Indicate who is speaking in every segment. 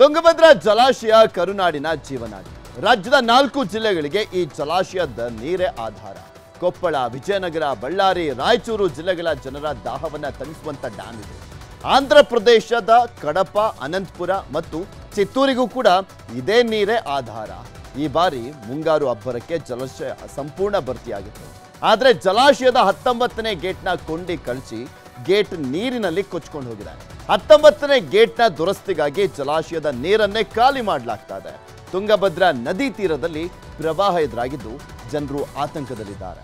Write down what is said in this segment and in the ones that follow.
Speaker 1: ತುಂಗಭದ್ರಾ ಜಲಾಶಯ ಕರುನಾಡಿನ ಜೀವನಾಡಿ. ರಾಜ್ಯದ 4 ಜಿಲ್ಲೆಗಳಿಗೆ ಈ ಜಲಾಶಯದ ನೀರೇ ಆಧಾರ. ಕೊಪ್ಪಳ, ವಿಜಯನಗರ, ಬಳ್ಳಾರಿ, ರಾಯಚೂರು ಜಿಲ್ಲೆಗಳ ಜನರ ದಾಹವನ್ನ ತಣಿಸುವಂತ ಡ್ಯಾಮ್ ಇದೆ. ಆಂಧ್ರ ಪ್ರದೇಶದ ಕಡಪ, ಅನಂತಪುರ ಮತ್ತು ಚಿತ್ತೂರಿಗೂ ಕೂಡ ಇದೇ ನೀರೇ ಆಧಾರ. ಈ ಬಾರಿ ಮುಂಗಾರು ಅಬ್ಬರಕ್ಕೆ ಜಲಾಶಯ ಸಂಪೂರ್ಣ ಭರ್ತಿಯಾಗಿತ್ತು. ಆದರೆ ಜಲಾಶಯದ 19ನೇ ಗೇಟ್ನ ಕೊಂಡಿ ಕಳಚಿ ಗೇಟ್ ನೀರಿನಲ್ಲಿ ಕೊಚ್ಕೊಂಡು ಹೋಗಿದೆ. 19ನೇ ಗೇಟ್ನ ದುರಸ್ತಿಗಾಗಿ ಜಲಾಶಯದ ನೀರನ್ನೇ ಖಾಲಿ ಮಾಡಲಾಗ್ತಾ ಇದೆ. ತುಂಗಭದ್ರಾ ನದಿ ತೀರದಲ್ಲಿ ಪ್ರವಾಹ ಎದುರಾಗಿದ್ದು ಜನರು ಆತಂಕದಲ್ಲಿದ್ದಾರೆ.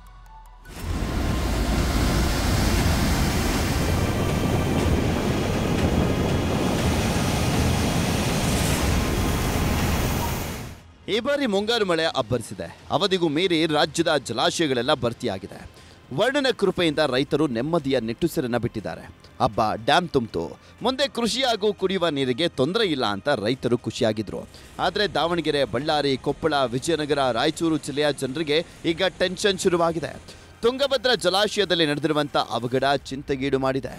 Speaker 1: ಈ ಬಾರಿ ಮುಂಗಾರು ಮಳೆ ಅಬ್ಬರಿಸಿದೆ. ಅವಧಿಗೂ ಮೀರಿ ರಾಜ್ಯದ ಜಲಾಶಯಗಳೆಲ್ಲ ಭರ್ತಿಯಾಗಿದೆ. ವರ್ಣನ ಕೃಪೆಯಿಂದ ರೈತರು ನೆಮ್ಮದಿಯ ನಿಟ್ಟುಸಿರನ್ನ ಬಿಟ್ಟಿದ್ದಾರೆ. ಹಬ್ಬ ಡ್ಯಾಮ್ ತುಂಬಿತು, ಮುಂದೆ ಕೃಷಿ ಹಾಗೂ ಕುಡಿಯುವ ನೀರಿಗೆ ತೊಂದರೆ ಇಲ್ಲ ಅಂತ ರೈತರು ಖುಷಿಯಾಗಿದ್ರು. ಆದರೆ ದಾವಣಗೆರೆ, ಬಳ್ಳಾರಿ, ಕೊಪ್ಪಳ, ವಿಜಯನಗರ, ರಾಯಚೂರು ಜಿಲ್ಲೆಯ ಜನರಿಗೆ ಈಗ ಟೆನ್ಷನ್ ಶುರುವಾಗಿದೆ. ತುಂಗಭದ್ರಾ ಜಲಾಶಯದಲ್ಲಿ ನಡೆದಿರುವಂಥ ಅವಘಡ ಚಿಂತೆಗೀಡು ಮಾಡಿದೆ.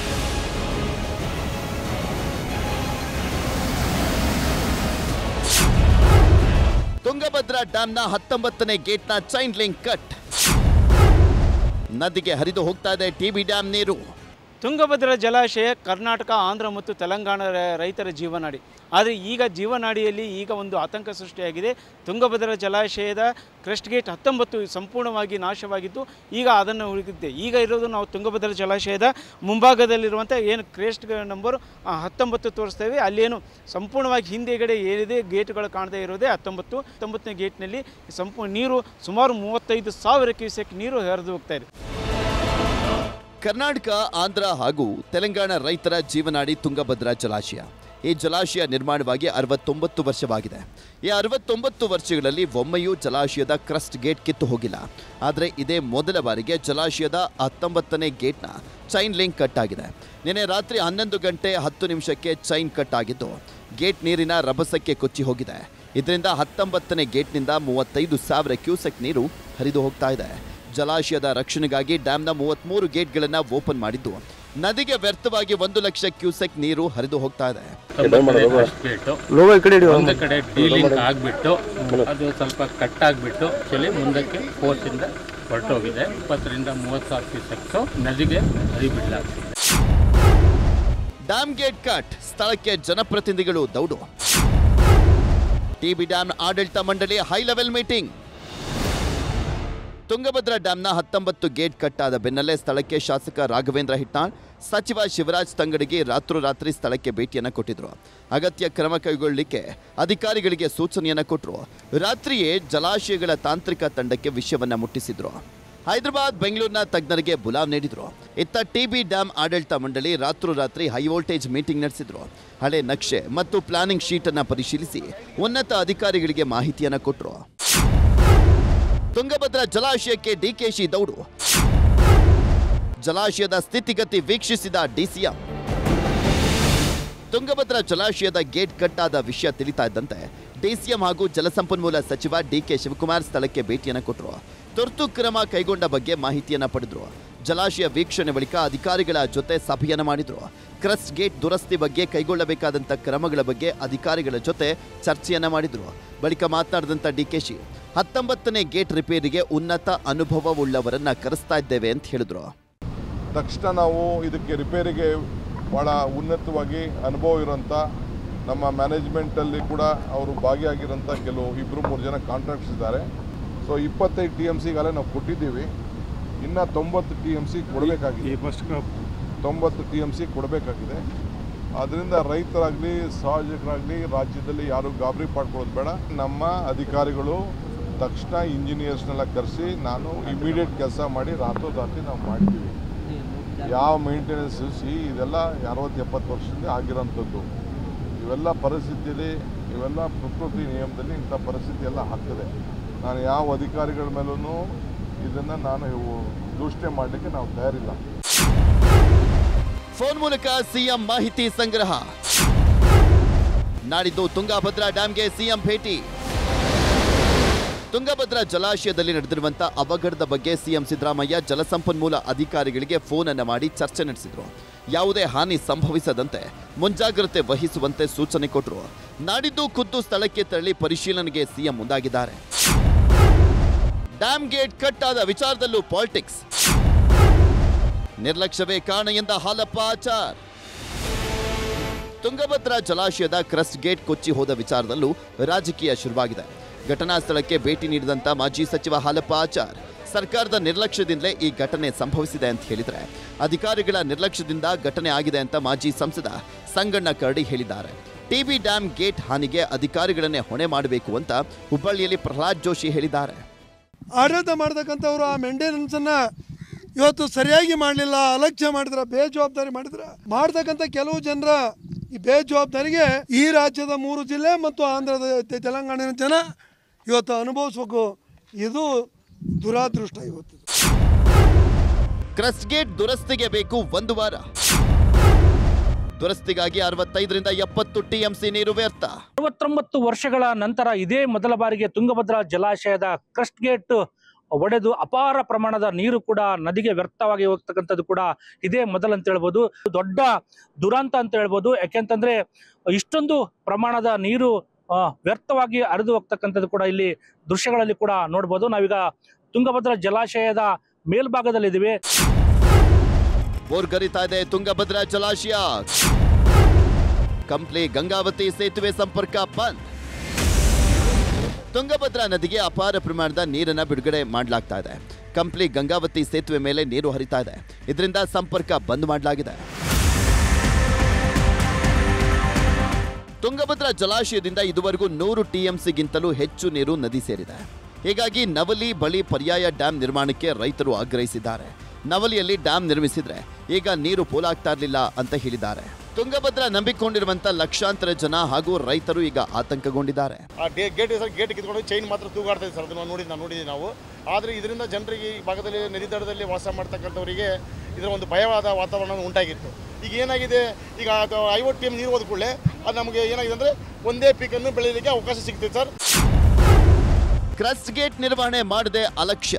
Speaker 1: ತುಂಗಭದ್ರಾ ಡ್ಯಾಮ್ನ 19ನೇ ಗೇಟ್ನ ಚೈನ್ ಲಿಂಕ್ ಕಟ್. ನದಿಗೆ ಹರಿದು ಹೋಗ್ತಾ ಇದೆ ಟಿಬಿ ಡ್ಯಾಮ್ ನೀರು.
Speaker 2: ತುಂಗಭದ್ರಾ ಜಲಾಶಯ ಕರ್ನಾಟಕ, ಆಂಧ್ರ ಮತ್ತು ತೆಲಂಗಾಣ ರೈತರ ಜೀವನಾಡಿ. ಆದರೆ ಈಗ ಜೀವನಾಡಿಯಲ್ಲಿ ಈಗ ಒಂದು ಆತಂಕ ಸೃಷ್ಟಿಯಾಗಿದೆ. ತುಂಗಭದ್ರಾ ಜಲಾಶಯದ ಕ್ರೆಸ್ಟ್ ಗೇಟ್ 19 ಸಂಪೂರ್ಣವಾಗಿ ನಾಶವಾಗಿದ್ದು ಈಗ ಅದನ್ನು ಉಳಿದಿದೆ. ಈಗ ಇರೋದು ನಾವು ತುಂಗಭದ್ರಾ ಜಲಾಶಯದ ಮುಂಭಾಗದಲ್ಲಿರುವಂಥ ಏನು ಕ್ರೆಸ್ಟ್ ನಂಬರ್ 19 ತೋರಿಸ್ತೇವೆ. ಅಲ್ಲೇನು ಸಂಪೂರ್ಣವಾಗಿ ಹಿಂದೆಗಡೆ ಏನಿದೆ ಗೇಟ್ಗಳು ಕಾಣದೇ ಇರೋದೇ 19ನೇ ಗೇಟ್ನಲ್ಲಿ ಸಂಪೂರ್ಣ ನೀರು ಸುಮಾರು 35,000 ಕ್ಯೂಸೆಕ್ ನೀರು ಹರಿದು ಹೋಗ್ತಾ ಇದೆ.
Speaker 1: ಕರ್ನಾಟಕ, ಆಂಧ್ರ ಹಾಗೂ ತೆಲಂಗಾಣ ರೈತರ ಜೀವನಾಡಿ ತುಂಗಭದ್ರಾ ಜಲಾಶಯ. ಈ ಜಲಾಶಯ ನಿರ್ಮಾಣವಾಗಿ 69 ವರ್ಷವಾಗಿದೆ. ಈ 69 ವರ್ಷಗಳಲ್ಲಿ ಒಮ್ಮೆಯೂ ಜಲಾಶಯದ ಕ್ರಸ್ಟ್ ಗೇಟ್ ಕಿತ್ತು ಹೋಗಿಲ್ಲ. ಆದರೆ ಇದೇ ಮೊದಲ ಬಾರಿಗೆ ಜಲಾಶಯದ 19ನೇ ಗೇಟ್ನ ಚೈನ್ ಲಿಂಕ್ ಕಟ್ ಆಗಿದೆ. ನಿನ್ನೆ ರಾತ್ರಿ 11 ಗಂಟೆ 10 ನಿಮಿಷಕ್ಕೆ ಚೈನ್ ಕಟ್ ಆಗಿದ್ದು ಗೇಟ್ ನೀರಿನ ರಭಸಕ್ಕೆ ಕೊಚ್ಚಿ ಹೋಗಿದೆ. ಇದರಿಂದ 19ನೇ ಗೇಟ್ನಿಂದ 35,000 ಕ್ಯೂಸೆಕ್ ನೀರು ಹರಿದು ಹೋಗ್ತಾ ಇದೆ. ಜಲಾಶಯದ ರಕ್ಷಣೆಗಾಗಿ ಡ್ಯಾಮ್ನ 33 ಗೇಟ್ಗಳನ್ನು ಓಪನ್ ಮಾಡಿದ್ದು ನದಿಗೆ ವ್ಯರ್ಥವಾಗಿ 1 ಲಕ್ಷ ಕ್ಯೂಸೆಕ್ ನೀರು ಹರಿದು ಹೋಗ್ತಾ ಇದೆ.
Speaker 3: ಒಂದು ಕಡೆ ಡೀಲಿಂಗ್ ಆಗ್ಬಿಟ್ಟು ಅದು ಸ್ವಲ್ಪ ಕಟ್ ಆಗ್ಬಿಟ್ಟು ಮುಂದಕ್ಕೆ ಫೋರ್ಸ್ ಇಂದ ಹೊರಟೋಗಿದೆ. 20ರಿಂದ 30,000 ಕ್ಯೂಸೆಕ್ ನದಿಗೆ ಹರಿಬಿಡಲಾಗ್ತಿದೆ.
Speaker 1: ಡ್ಯಾಮ್ ಗೇಟ್ ಕಟ್ ಸ್ಥಳಕ್ಕೆ ಜನಪ್ರತಿನಿಧಿಗಳು ದೌಡು. ಟಿಬಿ ಡ್ಯಾಮ್ ಆಡಳಿತ ಮಂಡಳಿ ಹೈ ಲೆವೆಲ್ ಮೀಟಿಂಗ್. ತುಂಗಭದ್ರಾ ಡ್ಯಾಮ್ನ 19 ಗೇಟ್ ಕಟ್ ಆದ ಬೆನ್ನಲ್ಲೇ ಸ್ಥಳಕ್ಕೆ ಶಾಸಕ ರಾಘವೇಂದ್ರ ಹಿಟ್ನಾಳ್, ಸಚಿವ ಶಿವರಾಜ್ ತಂಗಡಗಿ ರಾತ್ರೋರಾತ್ರಿ ಸ್ಥಳಕ್ಕೆ ಭೇಟಿಯನ್ನು ಕೊಟ್ಟಿದ್ರು. ಅಗತ್ಯ ಕ್ರಮ ಕೈಗೊಳ್ಳಲಿಕ್ಕೆ ಅಧಿಕಾರಿಗಳಿಗೆ ಸೂಚನೆಯನ್ನು ಕೊಟ್ಟರು. ರಾತ್ರಿಯೇ ಜಲಾಶಯಗಳ ತಾಂತ್ರಿಕ ತಂಡಕ್ಕೆ ವಿಷಯವನ್ನು ಮುಟ್ಟಿಸಿದ್ರು. ಹೈದರಾಬಾದ್, ಬೆಂಗಳೂರಿನ ತಜ್ಞರಿಗೆ ಬುಲಾವ್ ನೀಡಿದ್ರು. ಇತ್ತ ಟಿಬಿ ಡ್ಯಾಮ್ ಆಡಳಿತ ಮಂಡಳಿ ರಾತ್ರೋರಾತ್ರಿ ಹೈ ವೋಲ್ಟೇಜ್ ಮೀಟಿಂಗ್ ನಡೆಸಿದ್ರು. ಹಳೆ ನಕ್ಷೆ ಮತ್ತು ಪ್ಲಾನಿಂಗ್ ಶೀಟ್ ಅನ್ನು ಪರಿಶೀಲಿಸಿ ಉನ್ನತ ಅಧಿಕಾರಿಗಳಿಗೆ ಮಾಹಿತಿಯನ್ನು ಕೊಟ್ಟರು. ತುಂಗಭದ್ರಾ ಜಲಾಶಯಕ್ಕೆ ಡಿಕೆಶಿ ದೌಡು. ಜಲಾಶಯದ ಸ್ಥಿತಿಗತಿ ವೀಕ್ಷಿಸಿದ ಡಿಸಿಎಂ. ತುಂಗಭದ್ರಾ ಜಲಾಶಯದ ಗೇಟ್ ಕಟ್ ಆದ ವಿಷಯ ತಿಳಿತಾ ಇದ್ದಂತೆ ಡಿಸಿಎಂ ಹಾಗೂ ಜಲಸಂಪನ್ಮೂಲ ಸಚಿವ ಡಿಕೆ ಶಿವಕುಮಾರ್ ಸ್ಥಳಕ್ಕೆ ಭೇಟಿಯನ್ನು ಕೊಟ್ಟರು. ತುರ್ತು ಕ್ರಮ ಕೈಗೊಂಡ ಬಗ್ಗೆ ಮಾಹಿತಿಯನ್ನು ಪಡೆದರು. ಜಲಾಶಯ ವೀಕ್ಷಣೆ ಬಳಿಕ ಅಧಿಕಾರಿಗಳ ಜೊತೆ ಸಭೆಯನ್ನು ಮಾಡಿದರು. ಕ್ರಸ್ಟ್ ಗೇಟ್ ದುರಸ್ತಿ ಬಗ್ಗೆ ಕೈಗೊಳ್ಳಬೇಕಾದಂಥ ಕ್ರಮಗಳ ಬಗ್ಗೆ ಅಧಿಕಾರಿಗಳ ಜೊತೆ ಚರ್ಚೆಯನ್ನು ಮಾಡಿದರು. ಬಳಿಕ ಮಾತನಾಡಿದಂಥ ಡಿಕೆಶಿ 19ನೇ ಗೇಟ್ ರಿಪೇರಿಗೆ ಉನ್ನತ ಅನುಭವವುಳ್ಳವರನ್ನ ಕರೆಸ್ತಾ ಇದ್ದೇವೆ ಅಂತ ಹೇಳಿದ್ರು.
Speaker 4: ತಕ್ಷಣ ನಾವು ಇದಕ್ಕೆ ರಿಪೇರಿಗೆ ಭಾಳ ಉನ್ನತವಾಗಿ ಅನುಭವ ಇರೋಂಥ ನಮ್ಮ ಮ್ಯಾನೇಜ್ಮೆಂಟಲ್ಲಿ ಕೂಡ ಅವರು ಭಾಗಿಯಾಗಿರೋಂಥ ಕೆಲವು 2-3 ಜನ ಕಾಂಟ್ರಾಕ್ಟ್ಸ್ ಇದ್ದಾರೆ. ಸೊ 25 TMCಗಾಲೇ ನಾವು ಕೊಟ್ಟಿದ್ದೀವಿ. ಇನ್ನು 90 TMC ಕೊಡಬೇಕಾಗಿದೆ. 90 TMC ಕೊಡಬೇಕಾಗಿದೆ. ಆದ್ದರಿಂದ ರೈತರಾಗಲಿ, ಸಾರ್ವಜನಿಕರಾಗಲಿ ರಾಜ್ಯದಲ್ಲಿ ಯಾರು ಗಾಬರಿ ಪಡ್ಕೊಳ್ಳೋದು ಬೇಡ. ನಮ್ಮ ಅಧಿಕಾರಿಗಳು ತಕ್ಷಣ ಇಂಜಿನಿಯರ್ಸ್ನೆಲ್ಲ ಕರೆಸಿ ನಾನು ಇಮಿಡಿಯೇಟ್ ಕೆಲಸ ಮಾಡಿ ರಾತ್ರೋರಾತ್ರಿ ನಾವು ಮಾಡಿದ್ದೀವಿ. ಯಾವ ಮೇಂಟೆನೆನ್ಸ್ ಇದೆಲ್ಲ 60-70 ವರ್ಷದಿಂದ ಆಗಿರೋಂಥದ್ದು. ಇವೆಲ್ಲ ಪರಿಸ್ಥಿತಿಯಲ್ಲಿ, ಇವೆಲ್ಲ ಪ್ರಕೃತಿ ನಿಯಮದಲ್ಲಿ ಇಂಥ ಪರಿಸ್ಥಿತಿ ಎಲ್ಲ ಆಗ್ತದೆ. ನಾನು ಯಾವ ಅಧಿಕಾರಿಗಳ ಮೇಲೂ ಇದನ್ನು ನಾನು ದೂಷಣೆ ಮಾಡಲಿಕ್ಕೆ ನಾವು ತಯಾರಿಲ್ಲ.
Speaker 1: ಫೋನ್ ಮೂಲಕ ಸಿಎಂ ಮಾಹಿತಿ ಸಂಗ್ರಹ. ನಾಡಿದ್ದು ತುಂಗಭದ್ರಾ ಡ್ಯಾಂಗೆ ಸಿಎಂ ಭೇಟಿ. ತುಂಗಭದ್ರಾ ಜಲಾಶಯದಲ್ಲಿ ನಡೆದಿರುವಂತಹ ಅವಘಡದ ಬಗ್ಗೆ ಸಿಎಂ ಸಿದ್ದರಾಮಯ್ಯ ಜಲಸಂಪನ್ಮೂಲ ಅಧಿಕಾರಿಗಳಿಗೆ ಫೋನ್ ಅನ್ನು ಮಾಡಿ ಚರ್ಚೆ ನಡೆಸಿದರು. ಯಾವುದೇ ಹಾನಿ ಸಂಭವಿಸದಂತೆ ಮುಂಜಾಗ್ರತೆ ವಹಿಸುವಂತೆ ಸೂಚನೆ ಕೊಟ್ಟರು. ನಾಡಿದ್ದು ಖುದ್ದು ಸ್ಥಳಕ್ಕೆ ತೆರಳಿ ಪರಿಶೀಲನೆಗೆ ಸಿಎಂ ಮುಂದಾಗಿದ್ದಾರೆ. ಡ್ಯಾಮ್ ಗೇಟ್ ಕಟ್ ಆದ ವಿಚಾರದಲ್ಲೂ ಪಾಲಿಟಿಕ್ಸ್. ನಿರ್ಲಕ್ಷ್ಯವೇ ಕಾರಣ ಎಂದ ಹಾಲಪ್ಪ ಆಚಾರ್. ತುಂಗಭದ್ರಾ ಜಲಾಶಯದ ಕ್ರಸ್ಟ್ ಗೇಟ್ ಕೊಚ್ಚಿ ಹೋದ ವಿಚಾರದಲ್ಲೂ ರಾಜಕೀಯ ಶುರುವಾಗಿದೆ. ಘಟನಾ ಸ್ಥಳಕ್ಕೆ ಭೇಟಿ ನೀಡಿದಂತ ಮಾಜಿ ಸಚಿವ ಹಾಲಪ್ಪ ಆಚಾರ್ ಸರ್ಕಾರದ ನಿರ್ಲಕ್ಷ್ಯದಿಂದಲೇ ಈ ಘಟನೆ ಸಂಭವಿಸಿದೆ ಅಂತ ಹೇಳಿದರೆ, ಅಧಿಕಾರಿಗಳ ನಿರ್ಲಕ್ಷ್ಯದಿಂದ ಘಟನೆ ಆಗಿದೆ ಅಂತ ಮಾಜಿ ಸಂಸದ ಸಂಗಣ್ಣ ಕರಡಿ ಹೇಳಿದ್ದಾರೆ. ಟಿಬಿ ಡ್ಯಾಮ್ ಗೇಟ್ ಹಾನಿಗೆ ಅಧಿಕಾರಿಗಳನ್ನೇ ಹೊಣೆ ಮಾಡಬೇಕು ಅಂತ ಹುಬ್ಬಳ್ಳಿಯಲ್ಲಿ ಪ್ರಹ್ಲಾದ್ ಜೋಶಿ ಹೇಳಿದ್ದಾರೆ.
Speaker 5: ಆಡಳಿತ ಮಾಡ್ತಕ್ಕಂಥವ್ರು ಆ ಮೇಂಟೆನೆನ್ಸನ್ನು ಇವತ್ತು ಸರಿಯಾಗಿ ಮಾಡಲಿಲ್ಲ, ಅಲಕ್ಷ್ಯ ಮಾಡಿದ್ರ, ಬೇಜವಾಬ್ದಾರಿ ಮಾಡಿದ್ರ. ಮಾಡ್ತಕ್ಕಂಥ ಕೆಲವು ಜನರ ಈ ಬೇಜವಾಬ್ದಾರಿಗೆ ಈ ರಾಜ್ಯದ 3 ಜಿಲ್ಲೆ ಮತ್ತು ಆಂಧ್ರದ ತೆಲಂಗಾಣಿನ ಜನ ಇವತ್ತು ಅನುಭವಿಸಬೇಕು. ಇದು ದುರಾದೃಷ್ಟ. ಇವತ್ತು
Speaker 1: ಕ್ರಸ್ಟ್ ಗೇಟ್ ದುರಸ್ತಿಗೆ ಬೇಕು 1 ವಾರ. ದುರಸ್ತಿಗಾಗಿ 65ರಿಂದ 70 ಟಿಎಂಸಿ ನೀರು ವ್ಯರ್ಥ.
Speaker 6: 69 ವರ್ಷಗಳ ನಂತರ ಇದೇ ಮೊದಲ ಬಾರಿಗೆ ತುಂಗಭದ್ರಾ ಜಲಾಶಯದ ಕ್ರಸ್ಟ್ ಗೇಟ್ ಒಡೆದು ಅಪಾರ ಪ್ರಮಾಣದ ನೀರು ಕೂಡ ನದಿಗೆ ವ್ಯರ್ಥವಾಗಿ ಹೋಗ್ತಕ್ಕಂಥದ್ದು ಕೂಡ ಇದೇ ಮೊದಲಂತ ಹೇಳ್ಬೋದು. ದೊಡ್ಡ ದುರಂತ ಅಂತ ಹೇಳ್ಬೋದು. ಯಾಕೆಂತಂದ್ರೆ ಇಷ್ಟೊಂದು ಪ್ರಮಾಣದ ನೀರು ವ್ಯರ್ಥವಾಗಿ ಹರಿದು ಹೋಗ್ತಕ್ಕಂಥದ್ದು ಕೂಡ ಇಲ್ಲಿ ದೃಶ್ಯಗಳಲ್ಲಿ ಕೂಡ ನೋಡ್ಬೋದು. ನಾವೀಗ ತುಂಗಭದ್ರಾ ಜಲಾಶಯದ ಮೇಲ್ಭಾಗದಲ್ಲಿದ್ದೀವಿ.
Speaker 1: ಬೋರ್ಗರಿತಾ ಇದೆ ತುಂಗಭದ್ರಾ ಜಲಾಶಯ. ಕಂಪ್ಲಿ ಗಂಗಾವತಿ ಸೇತುವೆ ಸಂಪರ್ಕ ಬಂದ್. ತುಂಗಭದ್ರಾ ನದಿಗೆ ಅಪಾರ ಪ್ರಮಾಣದ ನೀರನ್ನು ಬಿಡುಗಡೆ ಮಾಡಲಾಗ್ತಾ ಇದೆ. ಕಂಪ್ಲಿ ಗಂಗಾವತಿ ಸೇತುವೆ ಮೇಲೆ ನೀರು ಹರಿತಾ ಇದೆ. ಇದರಿಂದ ಸಂಪರ್ಕ ಬಂದ್ ಮಾಡಲಾಗಿದೆ. ತುಂಗಭದ್ರಾ ಜಲಾಶಯದಿಂದ ಇದುವರೆಗೂ 100 ಟಿಎಂಸಿಗಿಂತಲೂ ಹೆಚ್ಚು ನೀರು ನದಿ ಸೇರಿದೆ. ಹೀಗಾಗಿ ನವಲಿ ಬಳಿ ಪರ್ಯಾಯ ಡ್ಯಾಂ ನಿರ್ಮಾಣಕ್ಕೆ ರೈತರು ಆಗ್ರಹಿಸಿದ್ದಾರೆ. ನವಲಿಯಲ್ಲಿ ಡ್ಯಾಂ ನಿರ್ಮಿಸಿದ್ರೆ ಈಗ ನೀರು ಪೋಲಾಗ್ತಾ ಇರಲಿಲ್ಲ ಅಂತ ಹೇಳಿದ್ದಾರೆ. ತುಂಗಭದ್ರಾ ನಂಬಿಕೊಂಡಿರುವಂತ ಲಕ್ಷಾಂತರ ಜನ ಹಾಗೂ ರೈತರು ಈಗ ಆತಂಕಗೊಂಡಿದ್ದಾರೆ.
Speaker 7: ಗೇಟ್ ಕಿತ್ಕೊಂಡು ಚೈನ್ ಮಾತ್ರ ತೂಗಾಡ್ತಾ ಇದೆ ಸರ್. ಅದನ್ನು ನೋಡಿದ್ದೀವಿ ನಾವು. ಆದರೆ ಇದರಿಂದ ಜನರಿಗೆ ಈ ಭಾಗದಲ್ಲಿ ನದಿ ದಡದಲ್ಲಿ ವಾಸ ಮಾಡ್ತಕ್ಕಂಥವರಿಗೆ ಇದರ ಒಂದು ಭಯವಾದ ವಾತಾವರಣ ಉಂಟಾಗಿತ್ತು. ಈಗ ಏನಾಗಿದೆ, ಈಗ 50 ಟಿಎಂ ನೀರು ಹೋದ ಕೂಡಲೇ ಅದು ನಮಗೆ ಏನಾಗಿದೆ ಅಂದರೆ ಒಂದೇ ಪೀಕನ್ನು ಬೆಳೆಯಲಿಕ್ಕೆ ಅವಕಾಶ ಸಿಗ್ತದೆ ಸರ್.
Speaker 1: ಕ್ರಸ್ಟ್ ಗೇಟ್ ನಿರ್ವಹಣೆ ಮಾಡದೆ ಅಲಕ್ಷ್ಯ.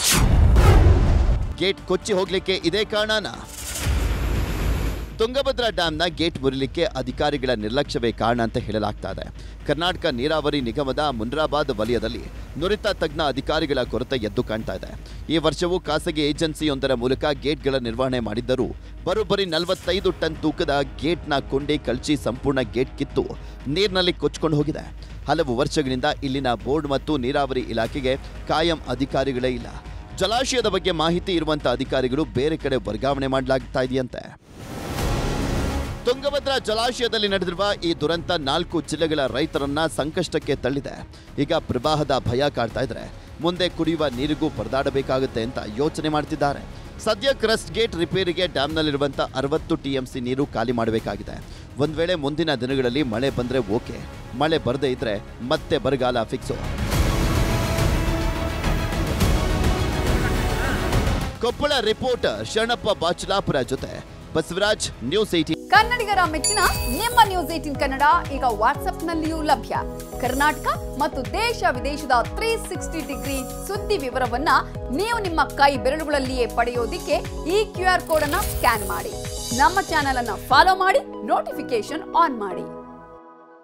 Speaker 1: ಗೇಟ್ ಕೊಚ್ಚಿ ಹೋಗ್ಲಿಕ್ಕೆ ಇದೇ ಕಾರಣನಾ? ತುಂಗಭದ್ರಾ ಡ್ಯಾಂನ ಗೇಟ್ ಮುರಿಲಿಕ್ಕೆ ಅಧಿಕಾರಿಗಳ ನಿರ್ಲಕ್ಷ್ಯವೇ ಕಾರಣ ಅಂತ ಹೇಳಲಾಗ್ತಾ ಇದೆ. ಕರ್ನಾಟಕ ನೀರಾವರಿ ನಿಗಮದ ಮುನ್ರಾಬಾದ್ ವಲಯದಲ್ಲಿ ನುರಿತ ತಜ್ಞ ಅಧಿಕಾರಿಗಳ ಕೊರತೆ ಎದ್ದು ಕಾಣ್ತಾ ಇದೆ. ಈ ವರ್ಷವೂ ಖಾಸಗಿ ಏಜೆನ್ಸಿಯೊಂದರ ಮೂಲಕ ಗೇಟ್ಗಳ ನಿರ್ವಹಣೆ ಮಾಡಿದ್ದರೂ ಬರೋಬ್ಬರಿ 45 ಟನ್ ತೂಕದ ಗೇಟ್ನ ಕೊಂಡಿ ಕಳಚಿ ಸಂಪೂರ್ಣ ಗೇಟ್ ಕಿತ್ತು ನೀರಿನಲ್ಲಿ ಕೊಚ್ಕೊಂಡು ಹೋಗಿದೆ. ಹಲವು ವರ್ಷಗಳಿಂದ ಇಲ್ಲಿನ ಬೋರ್ಡ್ ಮತ್ತು ನೀರಾವರಿ ಇಲಾಖೆಗೆ ಕಾಯಂ ಅಧಿಕಾರಿಗಳೇ ಇಲ್ಲ. ಜಲಾಶಯದ ಬಗ್ಗೆ ಮಾಹಿತಿ ಇರುವಂತಹ ಅಧಿಕಾರಿಗಳು ಬೇರೆ ಕಡೆ ವರ್ಗಾವಣೆ ಮಾಡಲಾಗ್ತಾ ಇದೆಯಂತೆ. ತುಂಗಭದ್ರಾ ಜಲಾಶಯದಲ್ಲಿ ನಡೆದಿರುವ ಈ ದುರಂತ 4 ಜಿಲ್ಲೆಗಳ ರೈತರನ್ನ ಸಂಕಷ್ಟಕ್ಕೆ ತಳ್ಳಿದೆ. ಈಗ ಪ್ರವಾಹದ ಭಯ ಕಾಡ್ತಾ ಇದ್ರೆ ಮುಂದೆ ಕುಡಿಯುವ ನೀರಿಗೂ ಪರದಾಡಬೇಕಾಗುತ್ತೆ ಅಂತ ಯೋಚನೆ ಮಾಡ್ತಿದ್ದಾರೆ. ಸದ್ಯ ಕ್ರಸ್ಟ್ ಗೇಟ್ ರಿಪೇರಿಗೆ ಡ್ಯಾಂನಲ್ಲಿರುವಂಥ 60 ಟಿಎಂಸಿ ನೀರು ಖಾಲಿ ಮಾಡಬೇಕಾಗಿದೆ. ಒಂದ್ ವೇಳೆ ಮುಂದಿನ ದಿನಗಳಲ್ಲಿ ಮಳೆ ಬಂದ್ರೆ ಓಕೆ, ಮಳೆ ಬರದೇ ಇದ್ರೆ ಮತ್ತೆ ಬರಗಾಲ ಫಿಕ್ಸು. ಕೊಪ್ಪಳ ರಿಪೋರ್ಟರ್ ಶರಣಪ್ಪ ಬಾಚಲಾಪುರ ಜೊತೆ ಬಸವರಾಜ್, ನ್ಯೂಸ್ 18.
Speaker 8: ಕನ್ನಡಿಗರ ಮೆಚ್ಚಿನ ನಿಮ್ಮ ನ್ಯೂಸ್ 18 ಕನ್ನಡ ಈಗ ವಾಟ್ಸ್ಆಪ್ನಲ್ಲಿಯೂ ಲಭ್ಯ. ಕರ್ನಾಟಕ ಮತ್ತು ದೇಶ ವಿದೇಶದ 360 ಡಿಗ್ರಿ ಸುದ್ದಿ ವಿವರವನ್ನ ನೀವು ನಿಮ್ಮ ಕೈ ಬೆರಳುಗಳಲ್ಲಿಯೇ ಪಡೆಯೋದಿಕ್ಕೆ ಈ QR ಕೋಡ್ ಅನ್ನು ಸ್ಕ್ಯಾನ್ ಮಾಡಿ. ನಮ್ಮ ಚಾನೆಲ್ ಅನ್ನು ಫಾಲೋ ಮಾಡಿ, ನೋಟಿಫಿಕೇಶನ್ ಆನ್ ಮಾಡಿ.